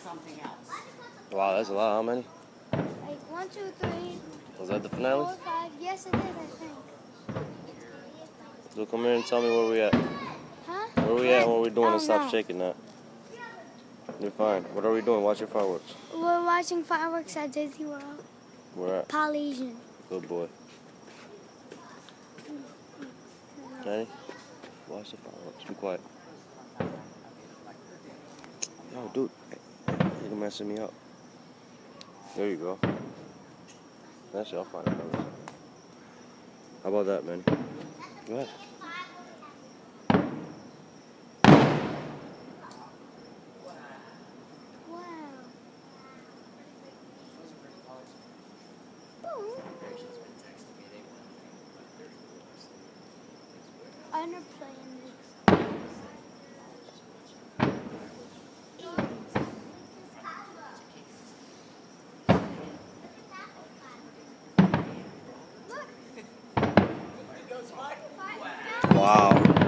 something else. Wow, that's a lot. How many? Like 1, 2, 3. Was that the finale? 4, 5. Yes, it is, I think. So come here and tell me where we at. Huh? Where we at and what we doing and stop no. shaking that. You're fine. What are we doing? Watch your fireworks. We're watching fireworks at Disney World. Where at? Polynesian. Good boy. Danny, watch the fireworks. Be quiet. No, dude. You're messing me up. There you go. That's it. I'll find it. How about that, man? Go ahead. I'm gonna play in this. Wow.